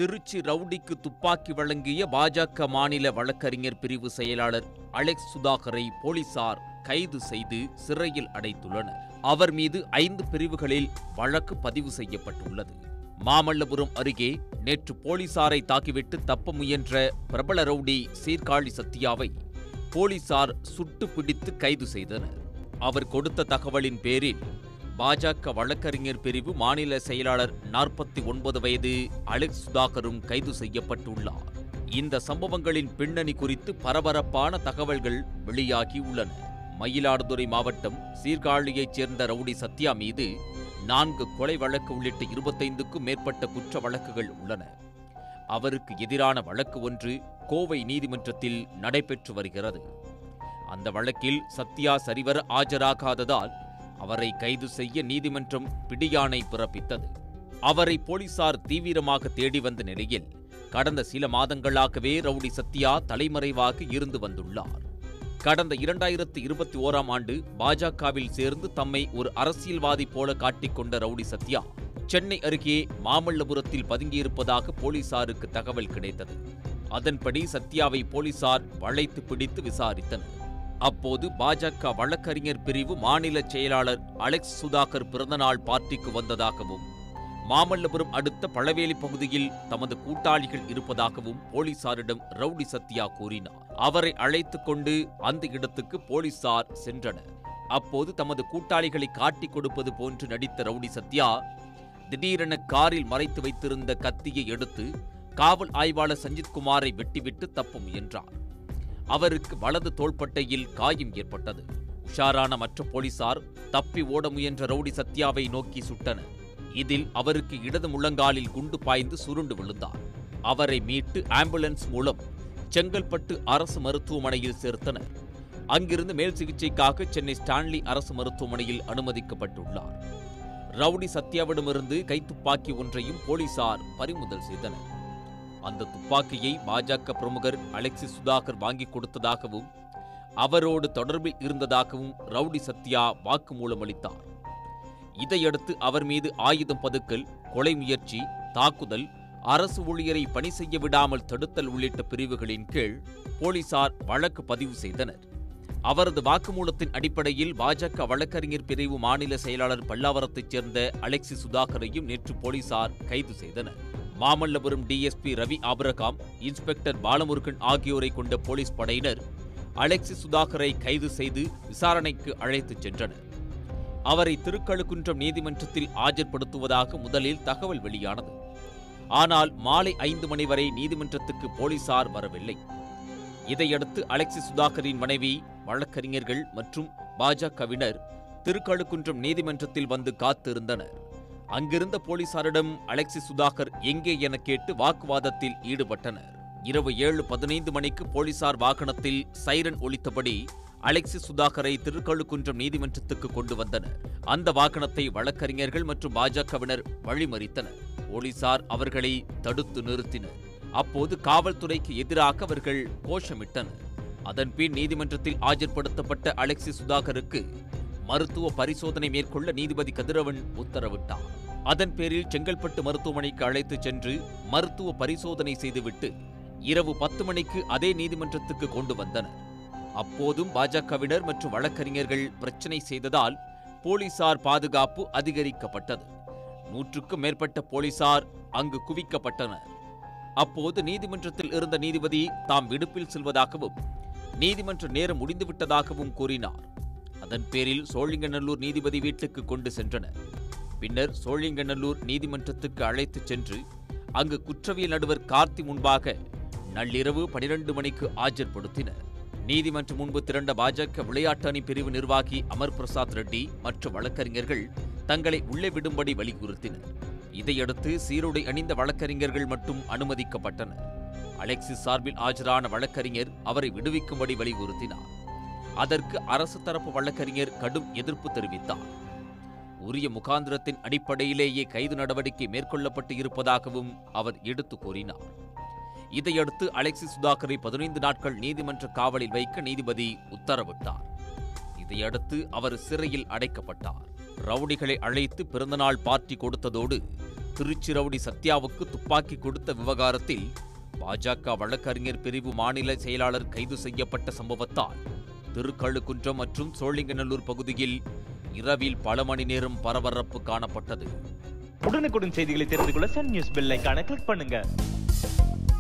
திருச்சி ரவுடிக்கு துப்பாக்கி வழங்கிய பாஜக மாநில வழக்கறிஞர் பிரிவு செயலாளர் அலெக்ஸ் சுதாகரை போலீசார் கைது செய்து சிறையில் அடைத்துள்ளனர். அவர் மீது 5 பிரிவுகளில் வழக்கு பதிவு செய்யப்பட்டுள்ளது. மாமல்லபுரம் அருகே நேற்று போலீசாரை தாக்கிவிட்டு தப்ப முயன்ற பிரபல ரவுடி சீர்காழி சத்யாவை போலீசார் சுட்டு பிடித்து கைது செய்தனர். அவர் கொடுத்த தகவலின் பேரில் பாஜக வழக்கறிஞர் பிரிவு மாநில செயலாளர் 49 வயது அலெக்ஸ் சுதாகரும் கைது செய்யப்பட்டுள்ளார். இந்த சம்பவங்களின் பின்னணி குறித்து பரபரப்பான தகவல்கள் வெளியாகியுள்ளன. மயிலாடுதுறை மாவட்டம் சீர்காழியைச் சேர்ந்த ரவுடி சத்யா மீது 4 கொலை வழக்கு உள்ளிட்ட 25க்கும் மேற்பட்ட குற்ற வழக்குகள் உள்ளன. அவருக்கு எதிரான வழக்கு ஒன்று கோவை நீதிமன்றத்தில் நடைபெற்று வருகிறது. அந்த வழக்கில் சத்யா சரிவர ஆஜராகாததால் அவரை கைது செய்ய நீதிமன்றம் பிடியாணை பிறப்பித்தது. அவரை போலீசார் தீவிரமாக தேடி வந்த நிலையில் கடந்த சில மாதங்களாகவே ரவுடி சத்யா தலைமறைவாக இருந்து வந்துள்ளார். கடந்த 2021ஆம் ஆண்டு பாஜகவில் சேர்ந்து தம்மை ஒரு அரசியல்வாதி போல காட்டிக்கொண்ட ரவுடி சத்யா சென்னை அருகே மாமல்லபுரத்தில் பதுங்கியிருப்பதாக போலீசாருக்கு தகவல் கிடைத்தது. அதன்படி சத்யாவை போலீசார் வளைத்து பிடித்து விசாரித்தனர். அப்போது பாஜக வழக்கறிஞர் பிரிவு மாநில செயலாளர் அலெக்ஸ் சுதாகர் பிறந்தநாள் பார்ட்டிக்கு வந்ததாகவும் மாமல்லபுரம் அடுத்த பழவேலி பகுதியில் தமது கூட்டாளிகள் இருப்பதாகவும் போலீசாரிடம் ரவுடி சத்யா கூறினார். அவரை அழைத்துக் கொண்டு அந்த இடத்துக்கு போலீசார் சென்றனர். அப்போது தமது கூட்டாளிகளை காட்டிக் கொடுப்பது போன்று நடித்த ரவுடி சத்யா திடீரென காரில் மறைத்து வைத்திருந்த கத்தியை எடுத்து காவல் ஆய்வாளர் சஞ்சித்குமாரை வெட்டிவிட்டு தப்ப முயன்றார். அவருக்கு வலது தோள்பட்டையில் காயம் ஏற்பட்டது. உஷாரான மற்ற போலீசார் தப்பி ஓட முயன்ற ரவுடி சத்யாவை நோக்கி சுட்டனர். இதில் அவருக்கு இடது முழங்காலில் குண்டு பாய்ந்து சுருண்டு விழுந்தார். அவரை மீட்டு ஆம்புலன்ஸ் மூலம் செங்கல்பட்டு அரசு மருத்துவமனையில் சேர்த்தனர். அங்கிருந்து மேல் சிகிச்சைக்காக சென்னை ஸ்டான்லி அரசு மருத்துவமனையில் அனுமதிக்கப்பட்டுள்ளார். ரவுடி சத்யாவிடமிருந்து கைத்துப்பாக்கி ஒன்றையும் போலீசார் பறிமுதல் செய்தனர். அந்த துப்பாக்கியை பாஜக பிரமுகர் அலெக்ஸ் சுதாகர் வாங்கிக் கொடுத்ததாகவும் அவரோடு தொடர்பில் இருந்ததாகவும் ரவுடி சத்யா வாக்குமூலம் அளித்தார். இதையடுத்து அவர் மீது ஆயுதம் பதுக்கல், கொலை முயற்சி, தாக்குதல், அரசு ஊழியரை பணி செய்ய விடாமல் தடுத்தல் உள்ளிட்ட பிரிவுகளின் கீழ் போலீசார் வழக்கு பதிவு செய்தனர். அவரது வாக்குமூலத்தின் அடிப்படையில் பாஜக வழக்கறிஞர் பிரிவு மாநில செயலாளர் பல்லாவரத்தைச் சேர்ந்த அலெக்ஸ் சுதாகரையும் நேற்று போலீசார் கைது செய்தனர். Mamallapuram DSP Ravi Abraham, inspector Balamurugan ஆகியோரை கொண்ட போலீஸ் படையினர் அலெக்ஸ் சுதாகரை கைது செய்து விசாரணைக்கு அழைத்துச் சென்றனர். அவரை திருக்கழுக்குன்றம் நீதிமன்றத்தில் ஆஜர்படுத்துவதாக முதலில் தகவல் வெளியானது. ஆனால் மாலை 5 மணி வரை நீதிமன்றத்துக்கு போலீசார் வரவில்லை. இதையடுத்து அலெக்ஸ் சுதாகரின் மனைவி, வழக்கறிஞர்கள் மற்றும் பாஜகவினர் திருக்கழுக்குன்றம் நீதிமன்றத்தில் வந்து காத்திருந்தனர். அங்கிருந்த போலீசாரிடம் அலெக்ஸ் சுதாகர் எங்கே என கேட்டு வாக்குவாதத்தில் ஈடுபட்டனர். இரவு 7:15 மணிக்கு போலீசார் வாகனத்தில் சைரன் ஒலித்தபடி அலெக்ஸ் சுதாகரை திருக்கழுக்குன்றம் நீதிமன்றத்துக்கு கொண்டு வந்தனர். அந்த வாகனத்தை வழக்கறிஞர்கள் மற்றும் பாஜகவினர் வழிமறித்தனர். போலீசார் அவர்களை தடுத்து நிறுத்தினர். அப்போது காவல்துறைக்கு எதிராக அவர்கள் கோஷமிட்டனர். அதன்பின் நீதிமன்றத்தில் ஆஜர்படுத்தப்பட்ட அலெக்ஸ் சுதாகருக்கு மருத்துவ பரிசோதனை மேற்கொள்ள நீதிபதி கதிரவன் உத்தரவிட்டார். அதன் பேரில் செங்கல்பட்டு மருத்துவமனைக்கு அழைத்துச் சென்று மருத்துவ பரிசோதனை செய்துவிட்டு இரவு 10 மணிக்கு அதே நீதிமன்றத்துக்கு கொண்டு வந்தனர். அப்போதும் பாஜகவினர் மற்றும் வழக்கறிஞர்கள் பிரச்சினை செய்ததால் போலீசார் பாதுகாப்பு அதிகரிக்கப்பட்டது. 100க்கும் மேற்பட்ட போலீசார் அங்கு குவிக்கப்பட்டனர். அப்போது நீதிமன்றத்தில் இருந்த நீதிபதி தாம் விடுப்பில் செல்வதாகவும் நீதிமன்ற நேரம் முடிந்துவிட்டதாகவும் கூறினார். அதன் பேரில் சோழிங்கநல்லூர் நீதிபதி வீட்டுக்கு கொண்டு சென்றனர். பின்னர் சோழிங்கநல்லூர் நீதிமன்றத்துக்கு அழைத்துச் சென்று அங்கு குற்றவியல் நடுவர் கார்த்தி முன்பாக நள்ளிரவு 12 மணிக்கு ஆஜர்படுத்தினர். நீதிமன்றம் முன்பு திரண்ட பாஜக விளையாட்டு அணி பிரிவு நிர்வாகி அமர் பிரசாத் ரெட்டி மற்றும் வழக்கறிஞர்கள் தங்களை உள்ளே விடும்படி வலியுறுத்தினர். இதையடுத்து சீருடை அணிந்த வழக்கறிஞர்கள் மட்டும் அனுமதிக்கப்பட்டனர். அலெக்ஸ் சார்பில் ஆஜரான வழக்கறிஞர் அவரை விடுவிக்கும்படி வலியுறுத்தினார். அதற்கு அரசு தரப்பு வழக்கறிஞர் கடும் எதிர்ப்பு தெரிவித்தார். உரிய முகாந்திரத்தின் அடிப்படையிலேயே கைது நடவடிக்கை மேற்கொள்ளப்பட்டு இருப்பதாகவும் அவர் எடுத்து கூறினார். இதையடுத்து அலெக்ஸ் சுதாகரை 15 நாட்கள் நீதிமன்ற காவலில் வைக்க நீதிபதி உத்தரவிட்டார். இதையடுத்து அவர் சிறையில் அடைக்கப்பட்டார். ரவுடிகளை அழைத்து பிறந்தநாள் பார்ட்டி கொடுத்ததோடு திருச்சி ரவுடி சத்யாவுக்கு துப்பாக்கி கொடுத்த விவகாரத்தில் பாஜக வழக்கறிஞர் பிரிவு மாநில செயலாளர் கைது செய்யப்பட்ட சம்பவத்தால் திருக்கழுக்குன்றம் மற்றும் சோழிங்கநல்லூர் பகுதியில் இரவில் பல மணி நேரம் பரபரப்பு காணப்பட்டது. உடனுக்குடன் செய்திகளை தெரிந்து கொள்ள சன் நியூஸ் பெல் ஐகானை கிளிக் பண்ணுங்க.